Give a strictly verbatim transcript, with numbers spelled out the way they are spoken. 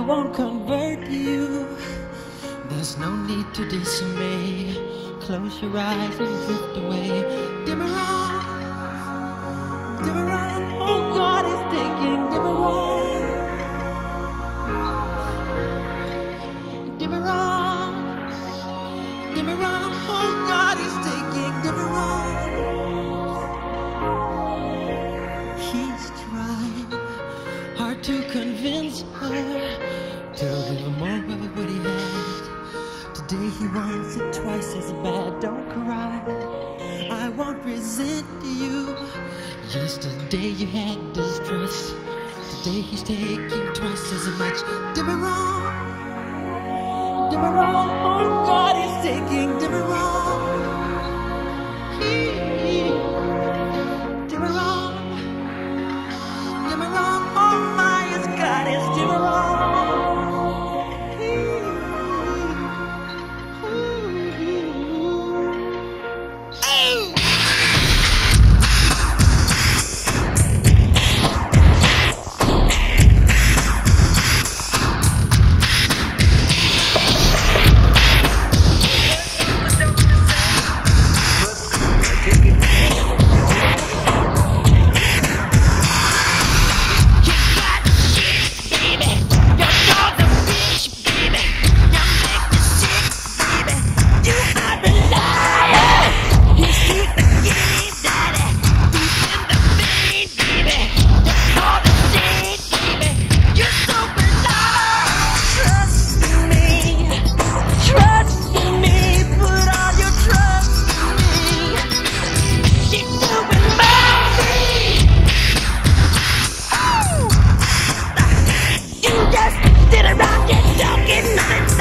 won't convert you. There's no need to dismay. Close your eyes and drift away. Demerol, Demerol, oh God is taking Demerol. Demerol, Demerol, oh God is taking Demerol. He's trying hard to convince her to give him more of what he had. Today he wants it twice as bad. Don't cry, I won't resent you. Yesterday you had distrust. Today he's taking twice as much. Demerol, Demerol, oh God is taking Demerol. Demerol, Demerol, oh my, it's God is Demerol. Did a rocket, don't get nothing.